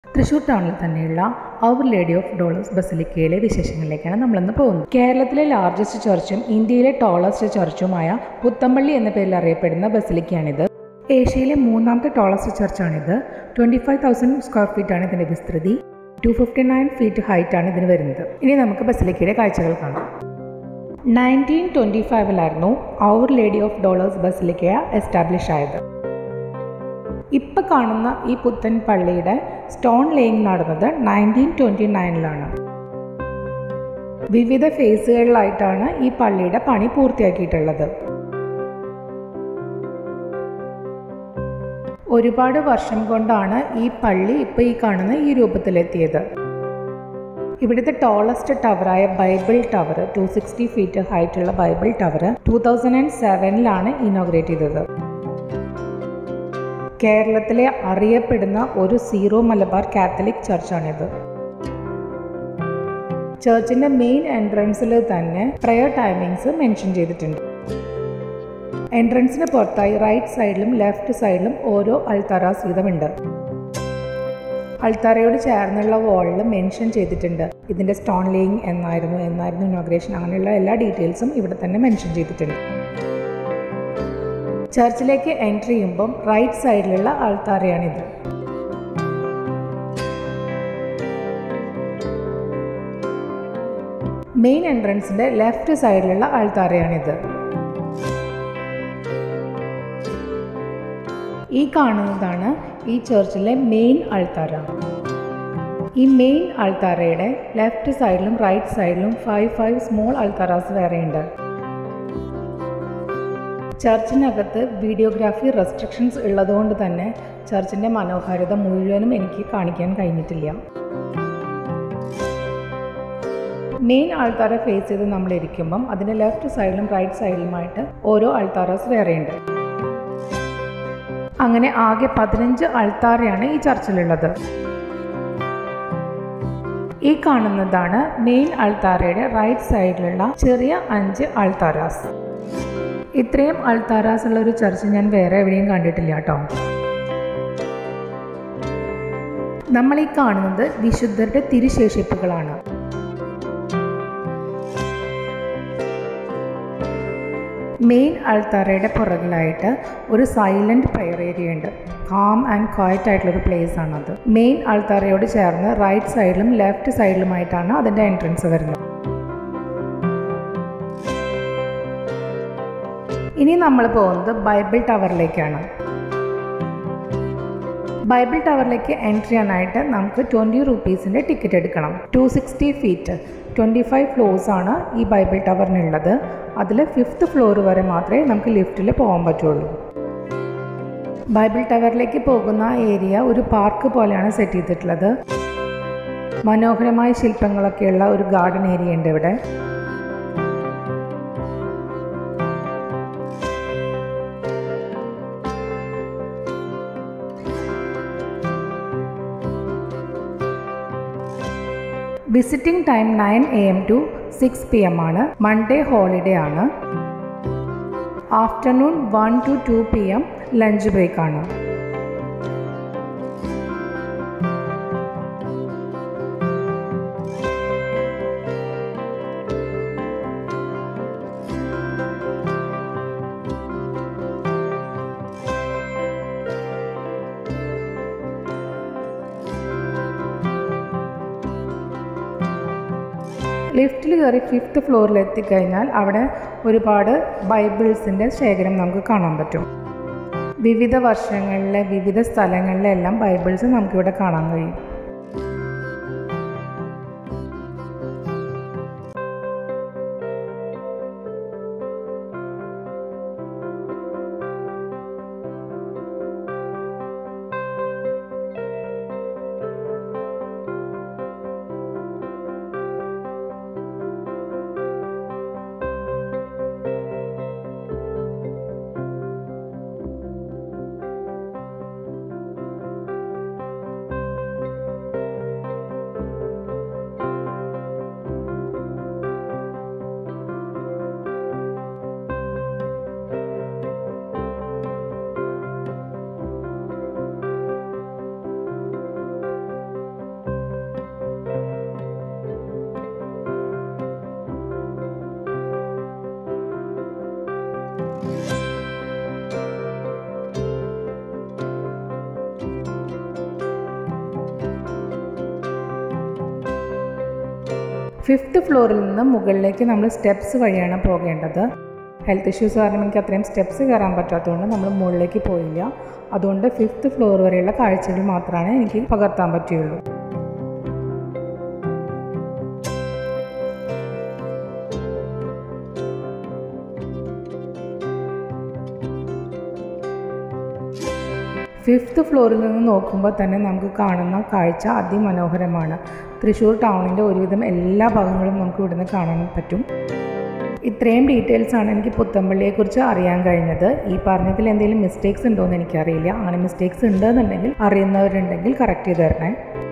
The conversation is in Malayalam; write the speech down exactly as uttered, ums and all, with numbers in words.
തൃശ്ശൂർ ടൗണിൽ തന്നെയുള്ള അവർ ലേഡി ഓഫ് ഡോളേഴ്സ് ബസിലിക്കയിലെ വിശേഷങ്ങളിലേക്കാണ് നമ്മളിന്ന് പോകുന്നത്. കേരളത്തിലെ ലാർജസ്റ്റ് ചർച്ചും ഇന്ത്യയിലെ ടോളസ്റ്റ് ചർച്ചുമായ പുത്തമ്പള്ളി എന്ന പേരിൽ അറിയപ്പെടുന്ന ബസിലിക്കയാണിത്. ഏഷ്യയിലെ മൂന്നാമത്തെ ടോളസ്റ്റ് ചർച്ചാണിത്. Twenty five thousand square feet ആണ് ഇതിൻ്റെ വിസ്തൃതി. Two fifty nine feet height ആണ് ഇതിന് വരുന്നത്. ഇനി നമുക്ക് ബസിലിക്കയുടെ കാഴ്ചകൾ കാണാം. നയൻറ്റീൻ ട്വൻറ്റി ഫൈവിലായിരുന്നു our lady of dolours basilica establish ആയത്. ഇപ്പം കാണുന്ന ഈ പുത്തൻ പള്ളിയുടെ സ്റ്റോൺ ലേയിങ് നടന്നത് നയൻറ്റീൻ ട്വൻറ്റി നയനിലാണ്. വിവിധ ഫേസുകളിലായിട്ടാണ് ഈ പള്ളിയുടെ പണി പൂർത്തിയാക്കിയിട്ടുള്ളത്. ഒരുപാട് വർഷം കൊണ്ടാണ് ഈ പള്ളി ഇപ്പോൾ ഈ കാണുന്ന ഈ രൂപത്തിലെത്തിയത്. ഇവിടുത്തെ ടോളസ്റ്റ് ടവറായ bible tower two sixty feet ഹൈറ്റുള്ള bible tower two thousand and സെവനിലാണ് ഇനോഗ്രേറ്റ് ചെയ്തത്. കേരളത്തിലെ അറിയപ്പെടുന്ന ഒരു സീറോ മലബാർ കാത്തലിക് ചർച്ചാണിത്. ചർച്ചിന്റെ മെയിൻ എൻട്രൻസിൽ തന്നെ പ്രയർ ടൈമിങ്സ് മെൻഷൻ ചെയ്തിട്ടുണ്ട്. എൻട്രൻസിന് പുറത്തായി റൈറ്റ് സൈഡിലും ലെഫ്റ്റ് സൈഡിലും ഓരോ അൾത്താരാസ് വീതമുണ്ട്. അൾത്താരയോട് ചേർന്നുള്ള വാളിൽ മെൻഷൻ ചെയ്തിട്ടുണ്ട് ഇതിന്റെ സ്റ്റോൺ ലേയിങ് എന്നായിരുന്നു എന്നായിരുന്നു ഇനോഗ്രേഷൻ, അങ്ങനെയുള്ള എല്ലാ ഡീറ്റെയിൽസും ഇവിടെ തന്നെ മെൻഷൻ ചെയ്തിട്ടുണ്ട്. ചർച്ചിലേക്ക് എൻട്രി ചെയ്യുമ്പം റൈറ്റ് സൈഡിലുള്ള അൾത്താരയാണിത്. മെയിൻ എൻട്രൻസിന്റെ ലെഫ്റ്റ് സൈഡിലുള്ള അൾത്താരയാണിത്. ഈ കാണുന്നതാണ് ഈ ചർച്ചിലെ മെയിൻ അൾത്താര. ഈ മെയിൻ അൾത്താരയുടെ ലെഫ്റ്റ് സൈഡിലും റൈറ്റ് സൈഡിലും ഫൈവ് ഫൈവ് സ്മോൾ അൾത്താരാസ് വേറെയുണ്ട്. ചർച്ചിനകത്ത് വീഡിയോഗ്രാഫി റെസ്ട്രിക്ഷൻസ് ഉള്ളതുകൊണ്ട് തന്നെ ചർച്ചിൻ്റെ മനോഹാരിത മുഴുവനും എനിക്ക് കാണിക്കാൻ കഴിഞ്ഞിട്ടില്ല. മെയിൻ ആൾത്താര ഫേസ് ചെയ്ത് നമ്മൾ ഇരിക്കുമ്പം അതിൻ്റെ ലെഫ്റ്റ് സൈഡിലും റൈറ്റ് സൈഡിലുമായിട്ട് ഓരോ അൾത്താറാസ് വേറെയുണ്ട്. അങ്ങനെ ആകെ പതിനഞ്ച് അൾത്താരയാണ് ഈ ചർച്ചിലുള്ളത്. ഈ കാണുന്നതാണ് മെയിൻ അൾത്താരയുടെ റൈറ്റ് സൈഡിലുള്ള ചെറിയ അഞ്ച് അൾത്താരാസ്. ഇത്രയും അൾത്താരാസ് ഉള്ള ഒരു ചർച്ച് ഞാൻ വേറെ എവിടെയും കണ്ടിട്ടില്ല കേട്ടോ. നമ്മൾ ഈ കാണുന്നത് വിശുദ്ധരുടെ തിരുശേഷിപ്പുകളാണ്. മെയിൻ അൾത്താരയുടെ പുറകിലായിട്ട് ഒരു സൈലന്റ് പ്രയർ ഏരിയ ഉണ്ട്. കാം ആൻഡ് ക്വയറ്റ് ആയിട്ടുള്ളൊരു പ്ലേസ് ആണത്. മെയിൻ അൾത്താരയോട് ചേർന്ന് റൈറ്റ് സൈഡിലും ലെഫ്റ്റ് സൈഡിലുമായിട്ടാണ് അതിൻ്റെ എൻട്രൻസ് വരുന്നത്. ഇനി നമ്മൾ പോകുന്നത് ബൈബിൾ ടവറിലേക്കാണ്. ബൈബിൾ ടവറിലേക്ക് എൻട്രി ചെയ്യാനായിട്ട് നമുക്ക് ട്വൻറ്റി റുപ്പീസിൻ്റെ ടിക്കറ്റ് എടുക്കണം. Two sixty feet twenty five floors ആണ് ഈ ബൈബിൾ ടവറിനുള്ളത്. അതിൽ ഫിഫ്ത്ത് ഫ്ലോർ വരെ മാത്രമേ നമുക്ക് ലിഫ്റ്റിൽ പോകാൻ പറ്റുള്ളൂ. ബൈബിൾ ടവറിലേക്ക് പോകുന്ന ഏരിയ ഒരു പാർക്ക് പോലെയാണ് സെറ്റ് ചെയ്തിട്ടുള്ളത്. മനോഹരമായ ശില്പങ്ങളൊക്കെയുള്ള ഒരു ഗാർഡൻ ഏരിയ ഉണ്ട് ഇവിടെ. Visiting time nine A M to six P M ആണ്. മൺഡേ ഹോളിഡേ ആണ്. Afternoon one to two P M lunch break ആണ്. ലിഫ്റ്റിൽ കയറി ഫിഫ്ത്ത് ഫ്ലോറിൽ എത്തിക്കഴിഞ്ഞാൽ അവിടെ ഒരുപാട് ബൈബിൾസിൻ്റെ ശേഖരം നമുക്ക് കാണാൻ പറ്റും. വിവിധ വർഷങ്ങളിലെ വിവിധ സ്ഥലങ്ങളിലെ എല്ലാം ബൈബിൾസ് നമുക്കിവിടെ കാണാൻ കഴിയും. ഫിഫ്ത്ത് ഫ്ലോറിൽ നിന്ന് മുകളിലേക്ക് നമ്മൾ സ്റ്റെപ്സ് വഴിയാണ് പോകേണ്ടത്. ഹെൽത്ത് ഇഷ്യൂസ് കാരണം എനിക്ക് അത്രയും സ്റ്റെപ്സ് കയറാൻ പറ്റാത്തതുകൊണ്ട് നമ്മൾ മുകളിലേക്ക് പോയില്ല. അതുകൊണ്ട് ഫിഫ്ത്ത് ഫ്ലോർ വരെയുള്ള കാഴ്ചകൾ മാത്രമാണ് എനിക്ക് പകർത്താൻ പറ്റുകയുള്ളൂ. ഫിഫ്ത്ത് ഫ്ലോറിൽ നിന്ന് നോക്കുമ്പോൾ തന്നെ നമുക്ക് കാണുന്ന കാഴ്ച അതിമനോഹരമാണ്. തൃശ്ശൂർ ടൗണിൻ്റെ ഒരുവിധം എല്ലാ ഭാഗങ്ങളും നമുക്ക് ഇവിടുന്ന് കാണാൻ പറ്റും. ഇത്രയും ഡീറ്റെയിൽസാണ് എനിക്ക് പുത്തമ്പള്ളിയെക്കുറിച്ച് അറിയാൻ കഴിഞ്ഞത്. ഈ പറഞ്ഞതിൽ എന്തെങ്കിലും മിസ്റ്റേക്സ് ഉണ്ടോ എന്ന് എനിക്കറിയില്ല. അങ്ങനെ മിസ്റ്റേക്സ് ഉണ്ടെന്നുണ്ടെങ്കിൽ അറിയുന്നവരുണ്ടെങ്കിൽ കറക്റ്റ് ചെയ്ത് തരണേ.